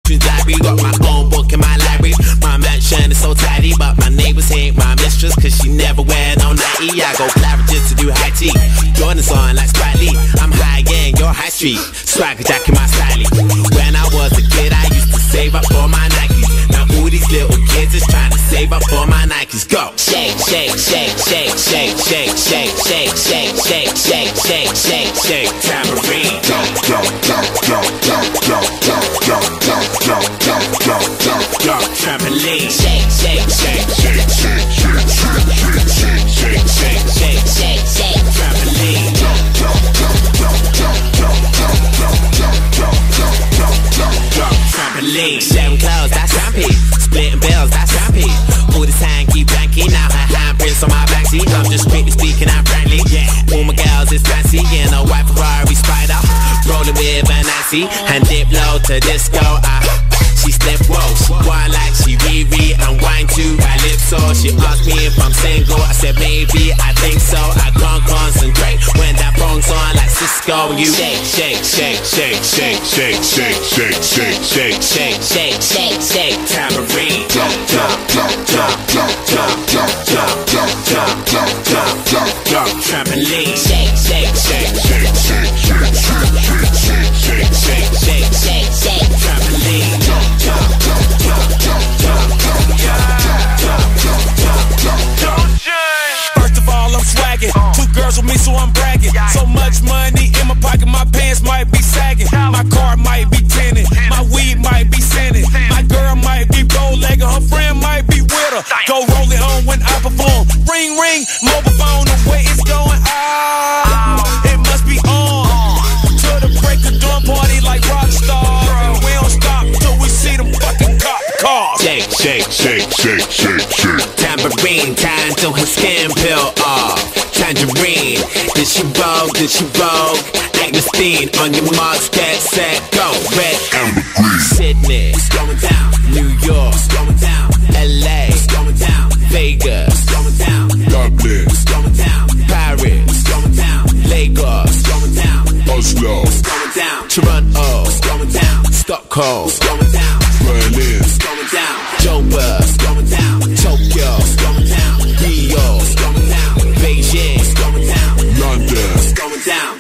children's library. Got my own book in my library. My mansion is so tidy, but my neighbors ain't my mistress, cause she never wear no nightie. I go Claridge's to do high tea. Jordan's on like Spike Lee. I'm high end, you're high street. Swagger jack in my style. When I was a kid, I used to save up for my Nikes. Now all these little kids is trying to save up for my Nikes. Go! Shake, shake, shake, shake, shake, shake, shake, shake, shake, shake, shake, shake, shake, shake, tambourine. Go, go, go, go, go, go, go, go, go, go, go, go, go, go, trampoline. Shake, shake, shake, shake, shake, shake, shake, shake, shake, shake, shake, shake, shake, trampoline. Go, go, go, go, go, go, go, go, go, go, go, go, go, go, trampoline. Sharing clothes, that's champagne. Splitting bills, that's champagne. All this time keep blanking, now her handprints on my backseat. I'm just strictly speaking, I'm frankly, yeah. All my girls is fancy, in a white Ferrari Spider, rolling with a Nancy, and dip low to disco. She step whoa, wine like she Riri, and wine to Calypso. She asked me if I'm single, I said maybe, I think so. I can't concentrate when that phone's on like Cisco. And you shake, shake, shake, shake, shake, shake, shake, shake, shake, shake, shake, shake, shake, shake, tambourine. Go, go, go, go, go, go, go, go, go, go, go, go, go, go, trampoline. Shake, shake, shake, shake, shake, shake, shake, shake, shake, shake, shake, shake, shake, trampoline. Go, go, go, go, go, go, go, go, go, go, go, go, go. First of all, I'm swagging. Two girls with me, so I'm bragging. So much money in my pocket, my pants might be sagging. My car might be tinted, my weed might be scented. My girl might be bow-legged, her friend might be with her. Go roll it on when I perform. Ring, ring, mobile phone, the way it's going. It must be on. To the break of dawn, party like rock stars. We don't stop till we see them fucking cop cars. Shake, shake, shake, shake, shake, shake. Tambourine, time till her skin peel off. Tangerine, did she vogue, did she vogue? Agnesteen, on your marks, get set, go. Red, amber, green. Sydney, it's going down. New York, it's going down. LA, it's going down. Vegas, it's going down. Dublin, it's going down. Paris, it's going down. Lagos, it's going down. Oslo, it's going down. Toronto, it's going down. Stockholm, it's going down. Berlin, it's going down. Joburg, it's going down. Tokyo, it's going down. Rio, it's going down. Beijing, it's going down. London, it's going down.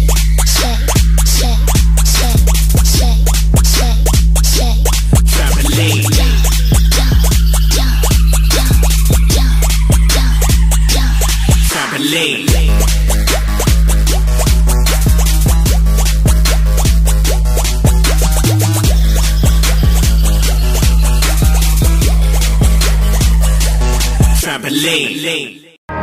Trampoline. Trampoline. Trampoline.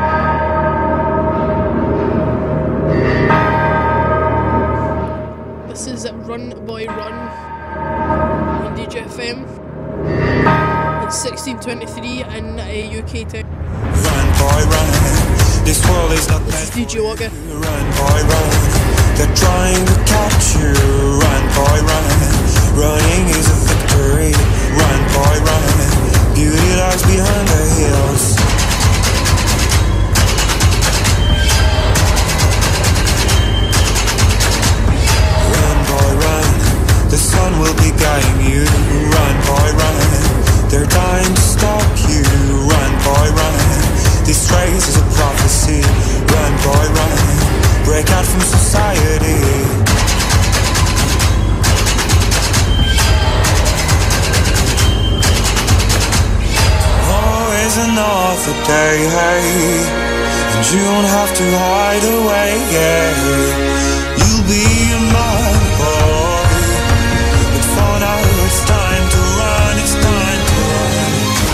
This is Run Boy Run on DJFM. It's 16:23 in UK time. Run boy run, this world is not This is DJ Walker. Run boy run, they're trying to catch you. Run boy run, running is a victory. Run boy run, beauty lies behind the hills. Run boy run, the sun will be guiding you. Run boy run, they're dying to stop you. Run boy run, this race is a prophecy. Run boy run, break out from society. Always another day, hey, and you don't have to hide away, yeah. You'll be a man, boy, but for now it's time to run, it's time to run.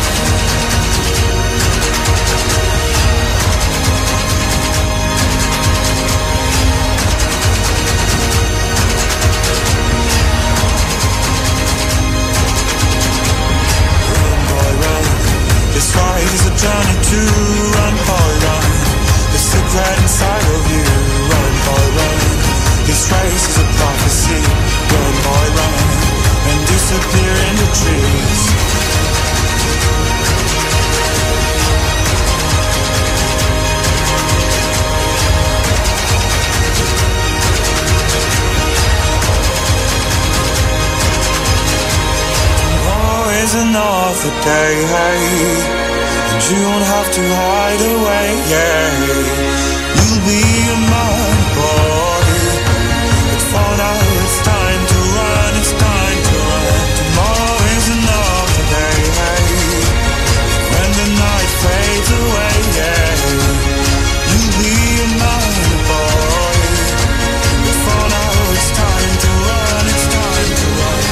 Run, boy, run, this ride is a journey to run, boy, run. The secret inside of you, run, boy, run. This race is a prophecy. Run, boy, run, and disappear in the trees. is another day, and you don't have to hide away. You'll be a man, boy, but for now it's time to run, it's time to run. Tomorrow is another day, when the night fades away. You'll be a man, boy, but for now it's time to run, it's time to run.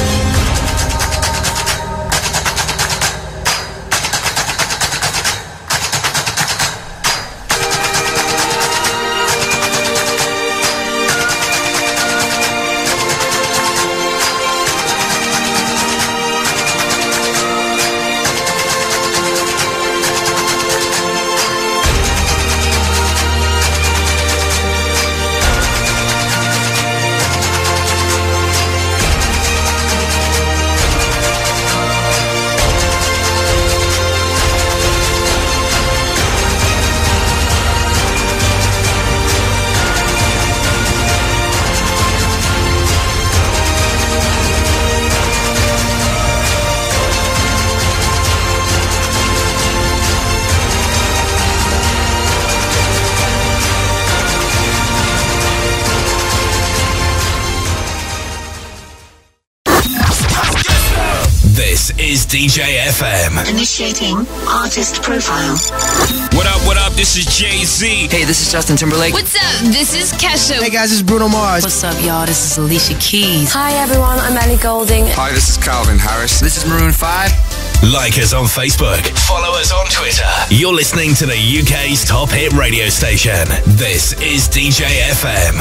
Is DJ FM. Initiating artist profile. What up, this is Jay-Z. Hey, this is Justin Timberlake. What's up, this is Kesha. Hey guys, this is Bruno Mars. What's up, y'all, this is Alicia Keys. Hi everyone, I'm Ellie Goulding. Hi, this is Calvin Harris. This is Maroon 5. Like us on Facebook. Follow us on Twitter. You're listening to the UK's top hit radio station. This is DJ FM.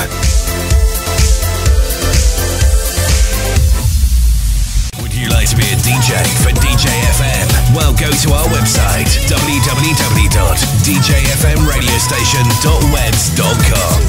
Would you like to be a DJ for DJ FM? Well, go to our website, www.djfmradiostation.webs.com.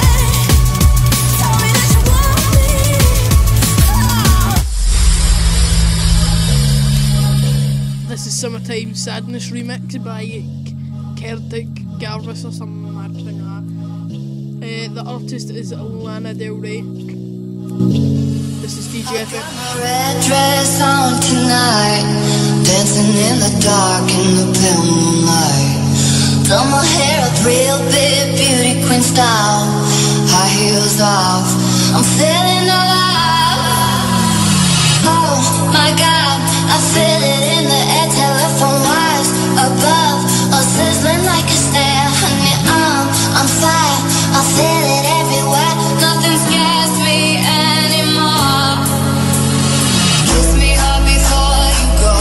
This is Summertime Sadness remix by Celtic Garvis or something mad thing like that. The artist is Lana Del Rey. This is DJ FM. Red dress on tonight, dancing in the dark in the pale moonlight. Done my hair up real big, beauty queen style. High heels off, I'm feeling alive. Oh my God, I feel it in the air, telephone wires above, all sizzling like a snare. Honey, I'm fire, I feel it everywhere. Nothing scares me anymore. Kiss me hard before you go.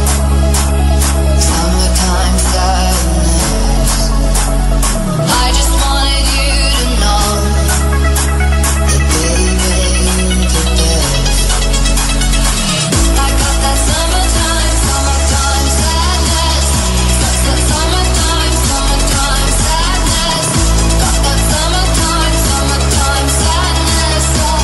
Summertime sadness. I just wanted you to know that baby, you're the best. I got that summertime sadness. Summertime sadness. Got that summertime sadness.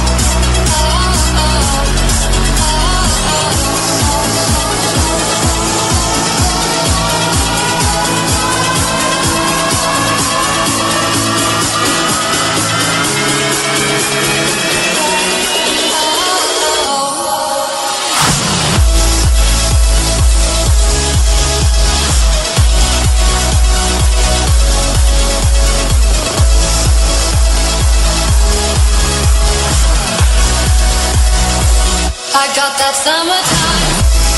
I got that summertime.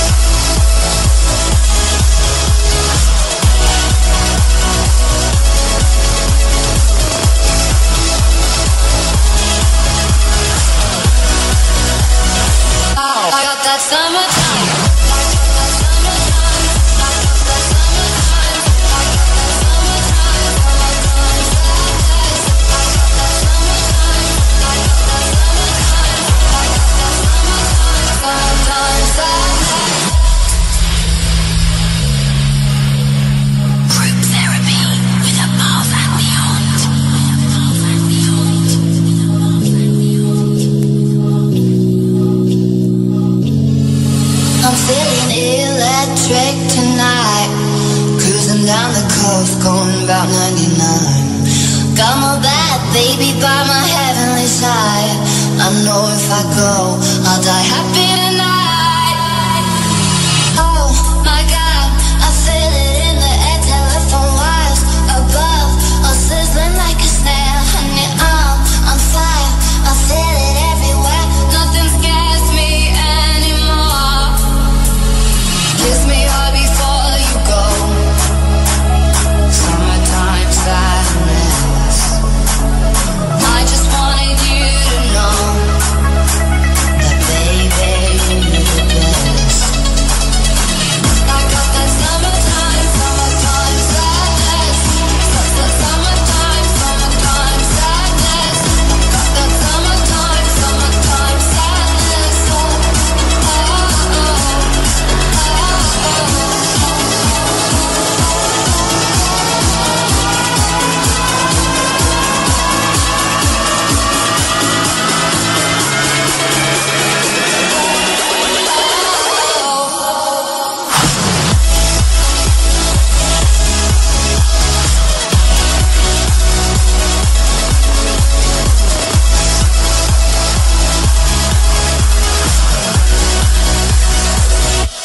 I got that summertime. Group therapy with a bath and beyond. I'm feeling electric tonight, cruising down the coast, going about 99. Got my bad baby by my heavenly side. I know if I go, I'll die happy tonight.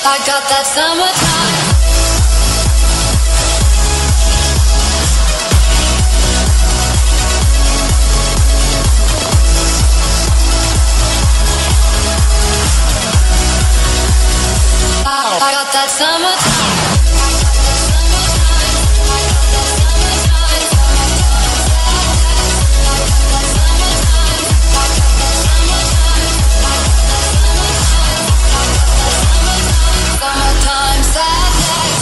I got that summertime. I got that summertime. Summertime sadness.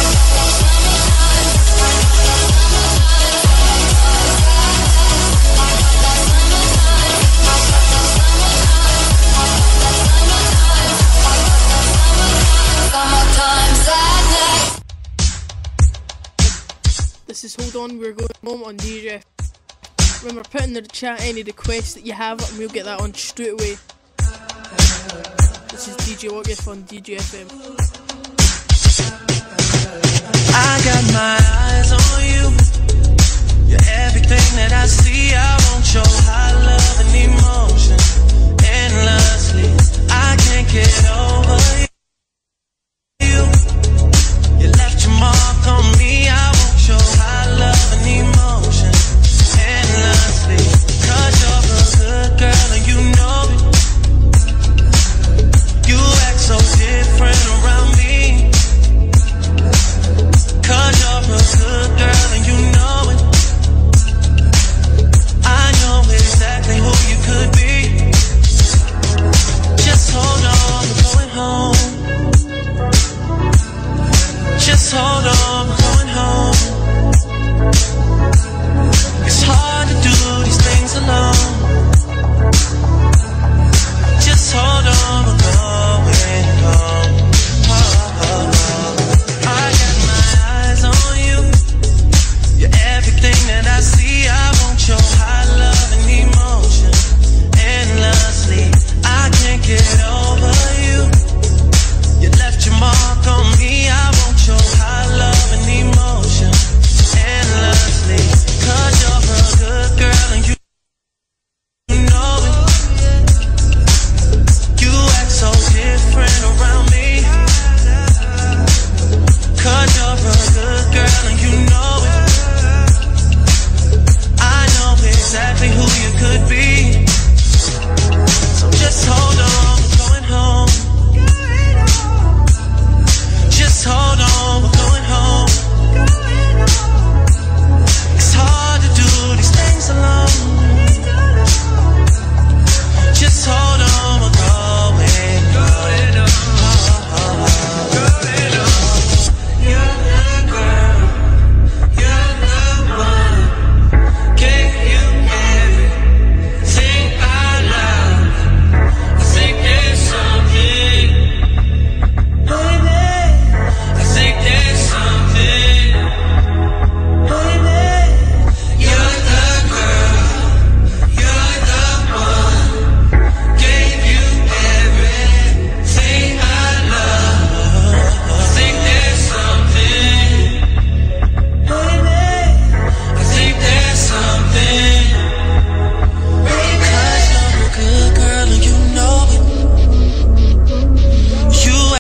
This is Hold On, we're going home on DJ. Remember, put in the chat any requests that you have and we'll get that on straight away. This is DJ August on DJ FM. I got my eyes on you. You're everything that I see. I want your high love and emotion endlessly. I can't get over you. You left your mark on me. I want your high love and emotion endlessly. 'Cause you're a good girl and you know it. You act so different around me. 'Cause you're a good girl and you know it. I know exactly who you could be. Just hold on, we're going home. Just hold on.